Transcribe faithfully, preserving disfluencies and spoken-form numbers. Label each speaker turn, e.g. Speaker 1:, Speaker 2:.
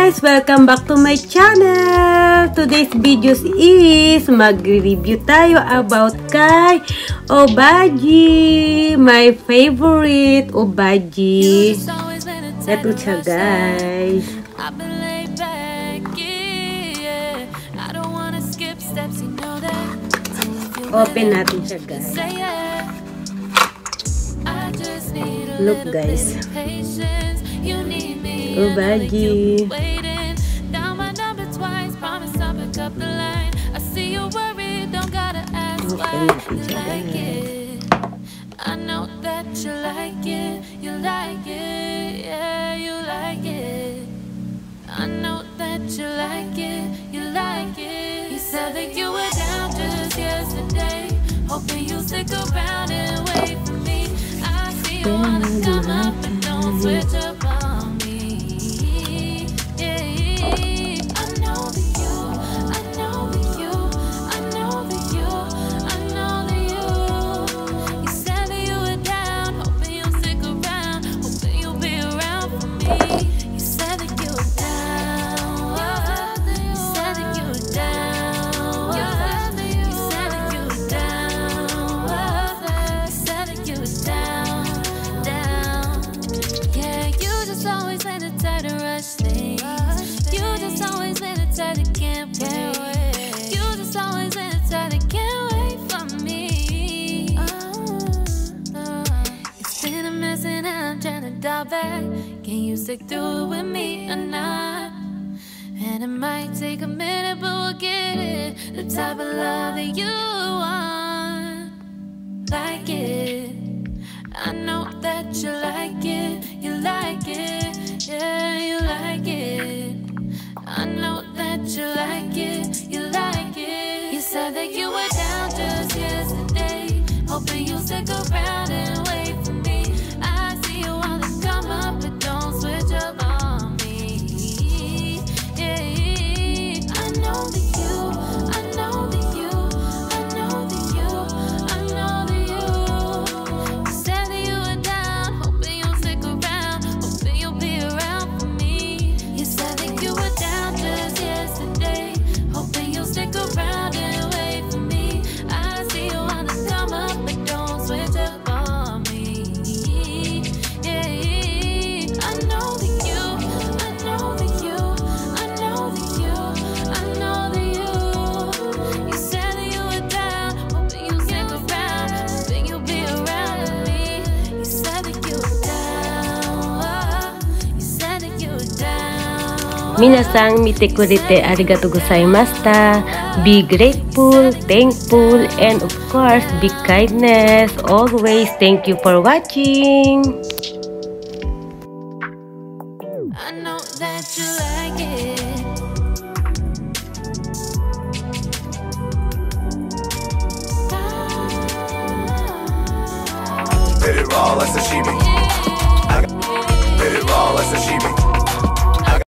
Speaker 1: guys! Welcome back to my channel! Today's videos is mag-review tayo about kay Obagi! My favorite Obagi! Ito siya guys! Open natin siya guys. Look guys. Obagi. Open natin siya guys.
Speaker 2: I know that you like it, you like it, yeah, you like it. I know that you like it, you like it. You said that you were down just yesterday, hoping you'll stick around and wait for me. I see you wanna come up and don't switch up on me. Yeah, I know that you, I know that you, I know that you, I know that you. You said that you were down, hoping you'll stick around, hoping you'll be around for me. You said that you were down, you said that you were down, you said that you were down, you said that you were down, down. Yeah, you just always let it try to rush things. You just always let it try to can't wait. You just always let it try to can't wait for me. It's been a mess and I'm trying to dial back. Can you stick through it with me or not? And it might take a minute, but we'll get it. The type of love that you want, like it. I know that you like it, you like it, yeah, you like it. I know that you like it, you like it. You said that you were down just yesterday, hoping you'll stick around and wait for me. I see you wanna come up, but don't switch up on me. Yeah, I know that you, I know that you, I know that you, I know that you. You said that you were down, hoping you'll stick around, hoping you'll be around for me. You said that you were down just yesterday, hoping you'll stick around and wait for me. I see you wanna come up, but don't switch up on me. Yeah, I know that you, I know that you, I know that you, I know that you. You said that you were down, hoping you'll stick around, hoping you'll be around with me. You said that you were down, you said that you were down.
Speaker 1: Minasang mitekurite arigatou gozaimashita. Be grateful, thankful, and of course, be kindness. Always, thank you for watching.
Speaker 2: I know that you like it.
Speaker 3: Hit it raw like sashimi.